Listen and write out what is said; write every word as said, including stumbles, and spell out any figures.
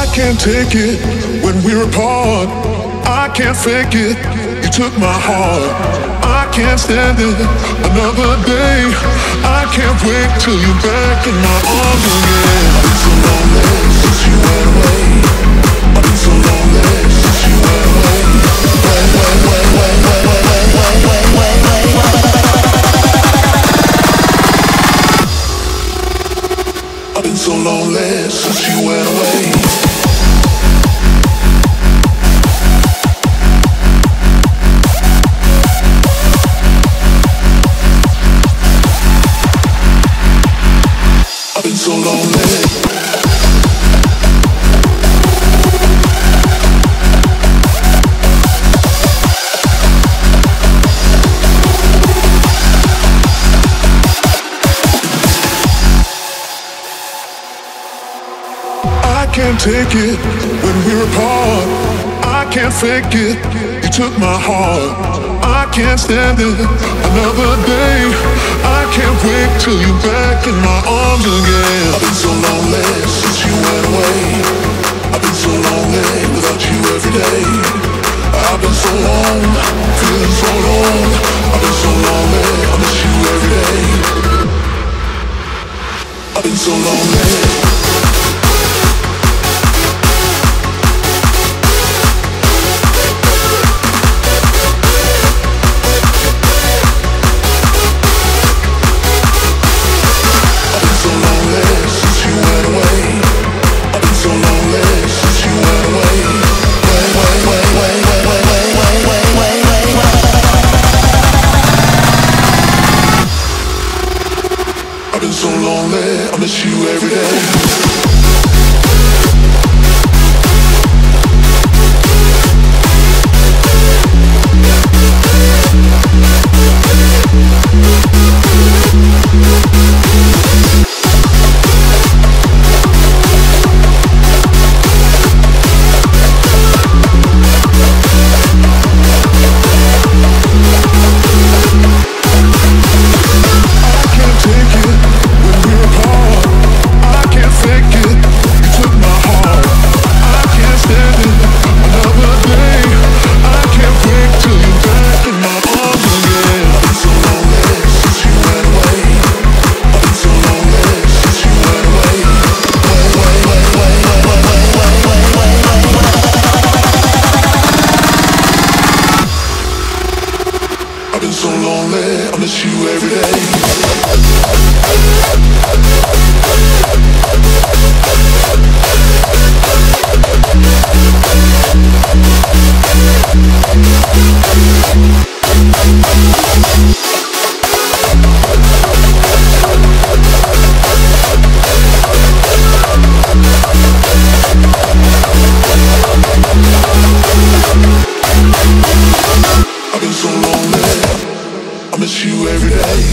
I can't take it when we're apart. I can't fake it. You took my heart. I can't stand it another day. I can't wait till you're back in my arms again. I've been so lonely since you went away. I've been so lonely since you went away. Way, way, way, way, way, way, way, way, way, way, way. I've been so lonely since you went away. I've been so lonely. I can't take it when we're apart. I can't fake it. You took my heart. I can't stand it another day. I can't wait till you're back in my arms again. I've been so lonely since you went away. I've been so lonely without you every day. I've been so long, feeling so alone. I've been so lonely, I miss you every day. I've been so lonely. So lonely, I miss you every day. I've been so lonely, I miss you every day. I've been so lonely, I miss you every day.